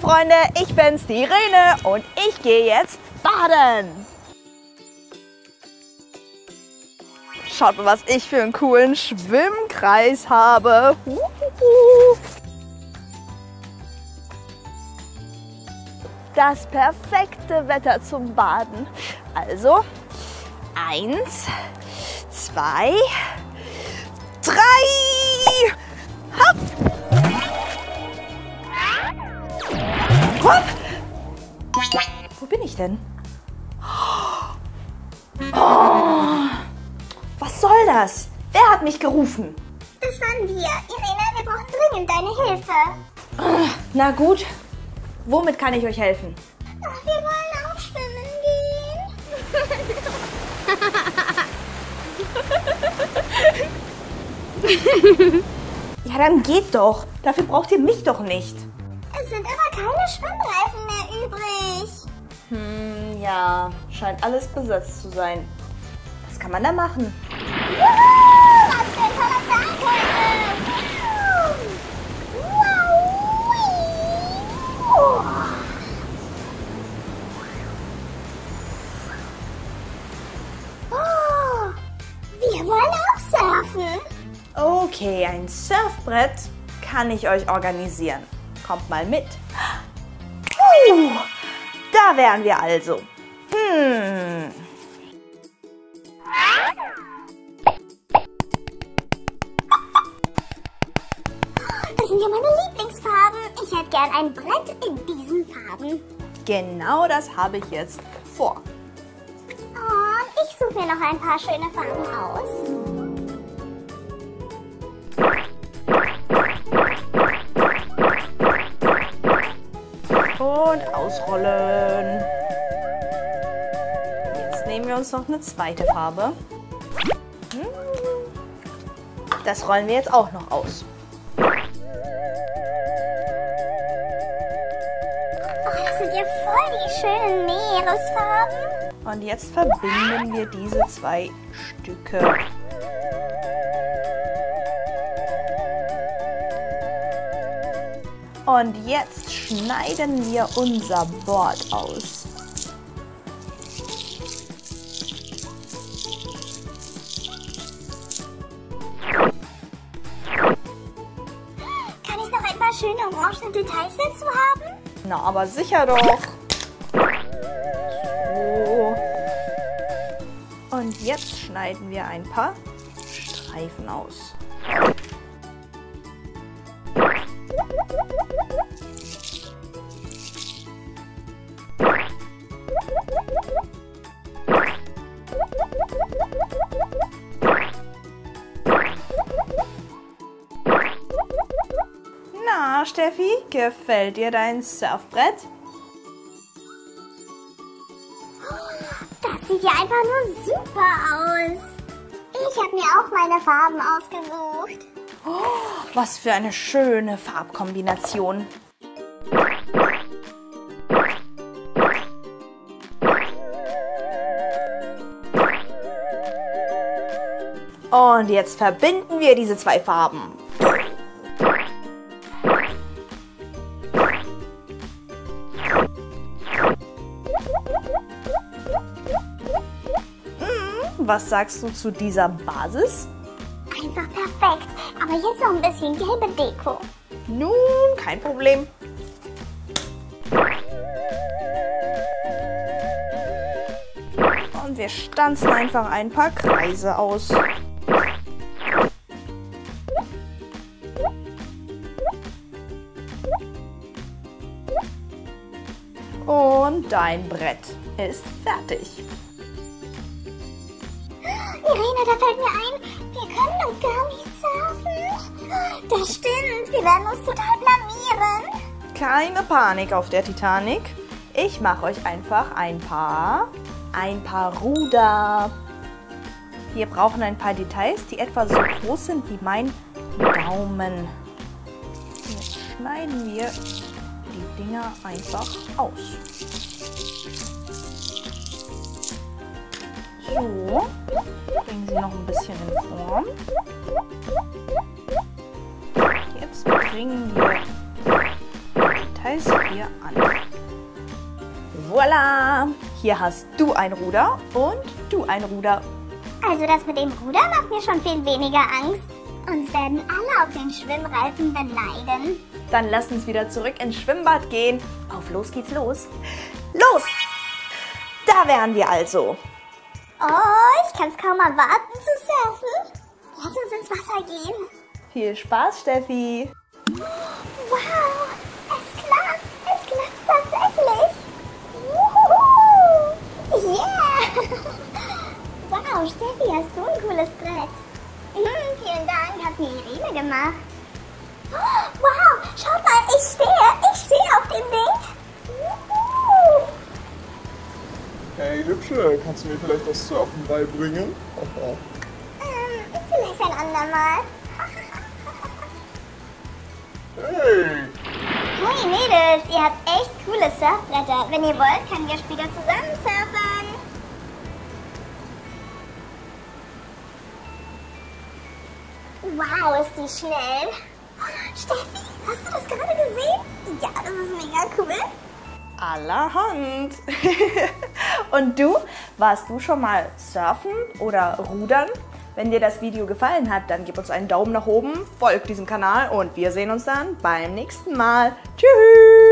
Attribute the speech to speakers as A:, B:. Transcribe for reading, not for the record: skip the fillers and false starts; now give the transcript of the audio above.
A: Freunde, ich bin's, die Irene, und ich gehe jetzt baden. Schaut mal, was ich für einen coolen Schwimmkreis habe. Das perfekte Wetter zum Baden. Also 1, 2, 3. Hopp! Hopp! Wo bin ich denn? Oh, was soll das? Wer hat mich gerufen?
B: Das waren wir. Irene, wir brauchen dringend deine Hilfe.
A: Na gut, womit kann ich euch helfen?
B: Ach, wir wollen auch schwimmen gehen.
A: Ja, dann geht doch. Dafür braucht ihr mich doch nicht.
B: Es sind aber keine Schwimmreifen mehr übrig.
A: Ja, scheint alles besetzt zu sein. Was kann man da machen?
B: Juhu, was für ein toller Tag heute. Wow. Oh, wir wollen auch surfen.
A: Okay, ein Surfbrett kann ich euch organisieren. Kommt mal mit. Da wären wir also.
B: Das sind ja meine Lieblingsfarben. Ich hätte gern ein Brett in diesen Farben.
A: Genau das habe ich jetzt vor.
B: Und ich suche mir noch ein paar schöne Farben aus.
A: Und ausrollen. Jetzt nehmen wir uns noch eine zweite Farbe. Das rollen wir jetzt auch noch aus.
B: Oh, das sind ja voll die schönen Meeresfarben.
A: Und jetzt verbinden wir diese zwei Stücke. Und jetzt schneiden wir unser Board aus.
B: Kann ich noch ein paar schöne orange Details dazu haben?
A: Na, aber sicher doch. So. Und jetzt schneiden wir ein paar Streifen aus. Na, Steffi, gefällt dir dein Surfbrett?
B: Das sieht ja einfach nur super aus. Ich habe mir auch meine Farben ausgesucht.
A: Oh, was für eine schöne Farbkombination. Und jetzt verbinden wir diese zwei Farben. Was sagst du zu dieser Basis?
B: Einfach perfekt. Aber jetzt noch ein bisschen gelbe Deko.
A: Nun, kein Problem. Und wir stanzen einfach ein paar Kreise aus. Und dein Brett ist fertig.
B: Irene, da fällt mir ein, wir können doch gar nicht surfen. Das stimmt, wir werden uns total blamieren.
A: Keine Panik auf der Titanic. Ich mache euch einfach ein paar Ruder. Wir brauchen ein paar Details, die etwa so groß sind wie mein Daumen. Jetzt schneiden wir die Dinger einfach aus. So, bringen sie noch ein bisschen in Form. Jetzt bringen wir die Details hier Hier hast du ein Ruder und du ein Ruder.
B: Also das mit dem Ruder macht mir schon viel weniger Angst. Uns werden alle auf den Schwimmreifen beneiden.
A: Dann lass uns wieder zurück ins Schwimmbad gehen. Auf los geht's los. Los! Da wären wir also.
B: Oh, ich kann es kaum erwarten zu surfen. Lass uns ins Wasser gehen.
A: Viel Spaß, Steffi.
B: Wow, es klappt tatsächlich. Wuhu. Yeah. Wow, Steffi, hast du ein cooles Brett. Vielen Dank, hat mir Irene gemacht. Wow, schaut mal, ich stehe auf dem Ding. Wuhu.
C: Hey Hübsche, kannst du mir vielleicht das Surfen beibringen?
B: Vielleicht ein andermal.
C: Hey!
B: Hey Mädels, ihr habt echt coole Surfbretter. Wenn ihr wollt, können wir später zusammen surfen. Wow, ist die schnell. Steffi, hast du das gerade gesehen? Ja, das ist mega cool.
A: Allerhand. Und du, warst du schon mal surfen oder rudern? Wenn dir das Video gefallen hat, dann gib uns einen Daumen nach oben, folg diesem Kanal und wir sehen uns dann beim nächsten Mal. Tschüss!